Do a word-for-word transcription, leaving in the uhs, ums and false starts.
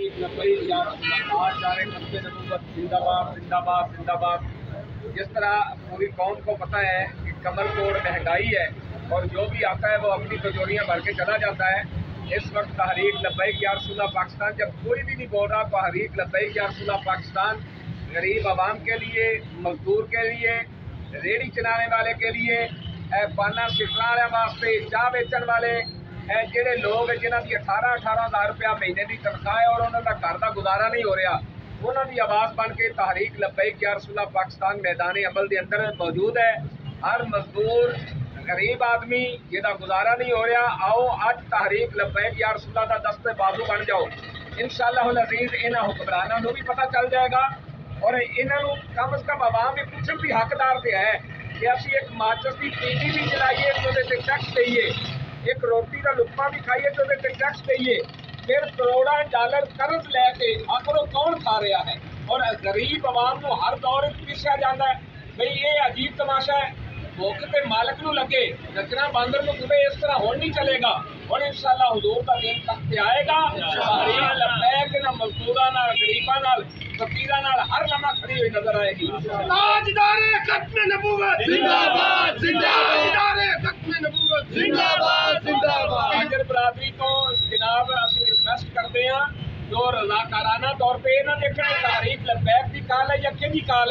تحریک لبیک یا رسول اللہ، آج جا رہے قصبے نبوت زندہ باد زندہ باد زندہ باد۔ جس طرح پوری قوم کو پتہ ہے کہ کمر توڑ مہنگائی ہے اور جو بھی آتا ہے وہ اپنی تجوریاں بھر کے چلا جاتا ہے، اس وقت تحریک لبیک یا رسول اللہ پاکستان جب کوئی بھی نہیں بول رہا، تحریک لبیک یا رسول اللہ پاکستان غریب عوام کے لیے، مزدور کے لیے، ریڑھی چلانے والے کے لیے، پانا سٹرا والے واسطے، چاہ بیچن والے جہے لوگ جنہوں کی اٹھارہ اٹھارہ ہزار روپیہ مہینے کی تنخواہ ہے اور انہوں کا گھر کا گزارا نہیں ہو رہا، انہوں کی آواز بن کے تحریک لبیک یا رسول اللہ پاکستان میدان عمل کے اندر موجود ہے۔ ہر مزدور غریب آدمی جہاں گزارا نہیں ہو رہا، آؤ اج تحریک لبیک یا رسول اللہ کا دست بازو بن جاؤ۔ انشاءاللہ العزیز انہوں حکمرانوں کو بھی پتہ چل جائے گا اور انہوں کم از کم عوام بھی پوچھنے بھی حقدار سے ہے کہ اسی ایک ماچس کی پیٹی بھی چلائیے تو ٹیکس دئیے، ایک روٹی کا لقمہ بھی کھائیے تو ٹیکس دئیے، پھر کروڑاں ڈالر قرض لے کے آخر کون کھا رہا ہے اور غریب عوام کو ہر دور پیچھا جاتا ہے۔ بھئی یہ عجیب تماشا ہے، موقع پہ مالک نو لگے نچنا باندر نو دبے، اس طرح ہون نہیں چلے گا اور انشاءاللہ حضور کا دن تخت پہ آئے گا۔ تحریک لبیک نہ مزدوراں نال غریباں نال فقیراں نال ہر لمحہ کھڑی ہوئی نظر آئے گی۔ تاجدار ختم نبوت زندہ باد زندہ باد، تاجدار ختم نبوت زندہ باد زندہ باد۔ تاجر برادری کو جناب اسی ریکویسٹ کرتے ہیں جو رضاکارانہ طور پہ نہ دیکھیں تحریک لبیک کی کال ہے یا کہ کال